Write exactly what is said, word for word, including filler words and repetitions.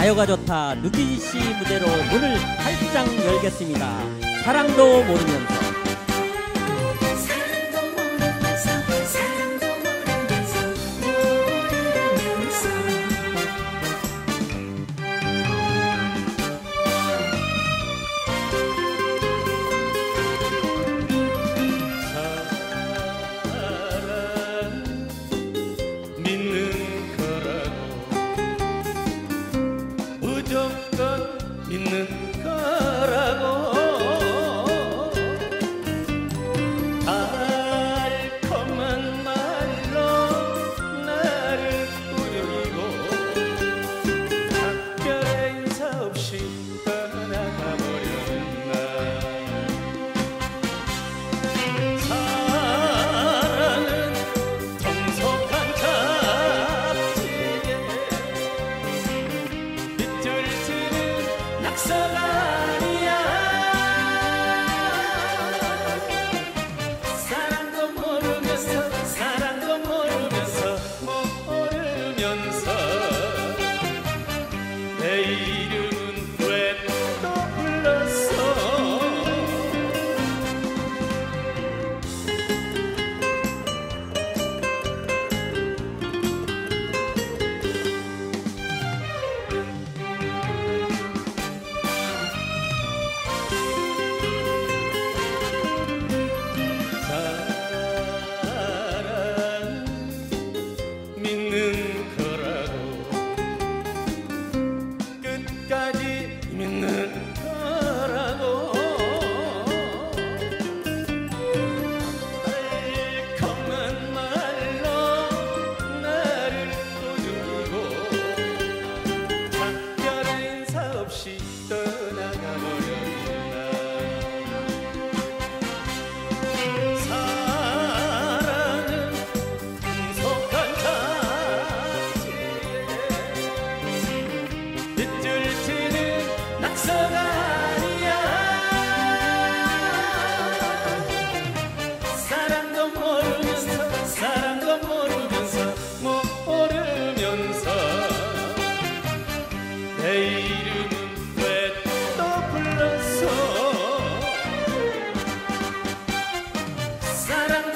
가요가 좋다 류기지 씨 무대로 문을 활짝 열겠습니다. 사랑도 모르면서. 믿는 거라고 달콤한 말로 나를 우려이고 작별의 인사 없이 떠나가버려는 날 사랑은 tom속한 잡지에 빗줄 치는 낙서가 아니야. 사랑도 모르면서 사랑도 모르면서 모르면서 내 이름은 왜 또 불렀어. 믿는 거라고 끝까지 믿는 거라고 달콤한 말로 나를 꼬주고 작별의 인사 없이 떠나가버렸나. 낙서가 아니야. 사랑도 모르면서 사랑도 모르면서 모르면서 내 이름은 왜 또 불렀어. 사랑